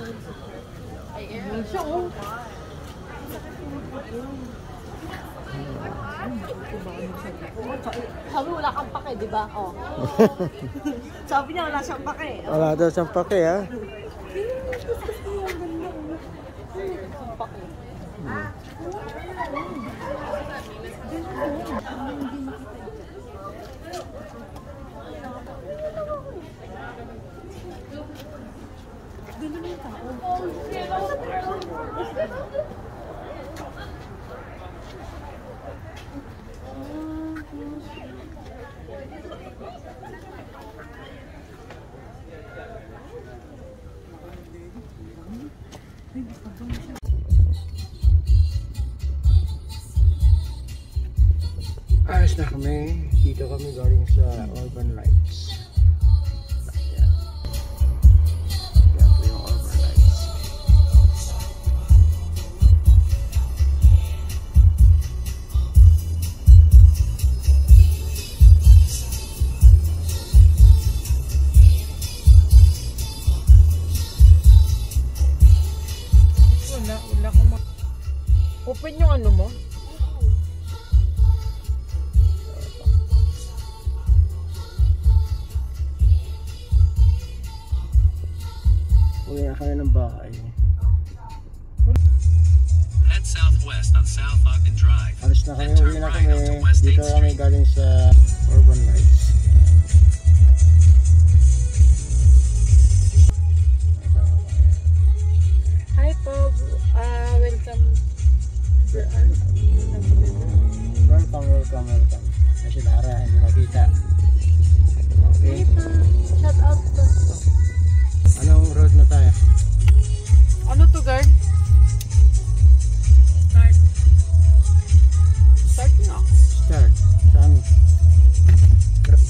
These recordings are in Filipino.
Ay, siya, oh. Sabi wala kang pake, di ba? Oh. Sabi niya wala siyang pake. Oh. Wala daw siyang pake, ha? Ayos na kami. Dito kami galing sa Urban Lights. Ayan. Yan po yung Urban Lights. Wala ko open yung ano mo? Uwi na kami ng bahay. Head southwest on South Ogden Drive. Alis na kami, uwi na kami. Dito kami galing sa Urban Lights. Hi po, welcome. Welcome. Kasi Lara, hindi makita. Okay. Shout out po. Anong road na tayo? Ano to, guard? Start na. Start. Saan?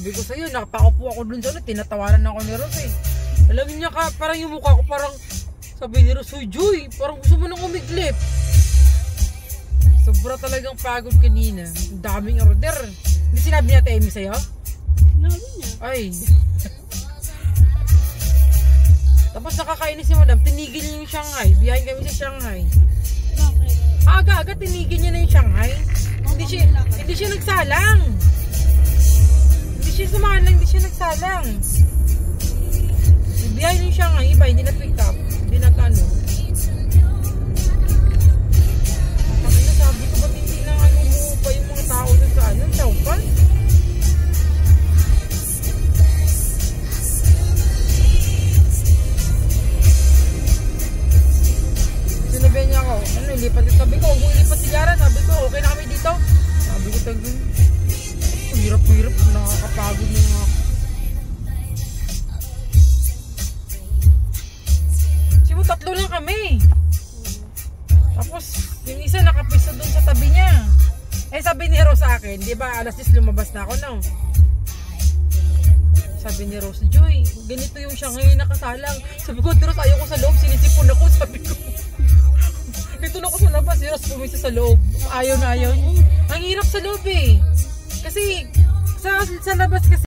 Sabi ko sa'yo, nakapaupo ako dun sa ano, tinatawanan ako ni Rose eh. Alam niya ka, parang yung mukha ko parang, sabi ni Rose, "Uy, Joy, parang gusto mo nang umiglip." Sobra talagang pagod kanina. Ang daming order. Hindi sinabi niya Amy sa'yo? Sinabi niya. Ay. Tapos nakakainis si Madam, tinigil niya yung Shanghai. Biyahin kami sa Shanghai. Bakit? Aga-aga tinigil niya na yung Shanghai. Hindi siya nagsalang. Hindi siya sumalang, hindi siya nagsalang. Biyahin yung Shanghai, iba hindi na pick up. Hindi na kano. Sabi ko ba't hindi na umuupa yung mga tao dun sa ano, Chowpan? Sinabihan niya ako, ano, ilipat yung sabi ko, huwag mo ilipat si Yara, sabi ko, okay na kami dito. Sabi ko talagang, hirap-hirap, nakakapagod na nga ako. Siya, tatlo lang kami. Tapos, yung isa nakapisa doon sa tabi niya. Eh, sabi ni Rose sa akin, di ba, alas 10 lumabas na ako, no? Sabi ni Rose, "Joy, ganito yung siya ngayon nakasalang." Sabi ko, "Rose, ayaw ko sa loob, sinisipon ako." Sabi ko, dito na ako sa labas, si Rose pumisa sa loob. Ayaw na ayaw. Ang hirap sa loob eh. Kasi, sa labas kasi,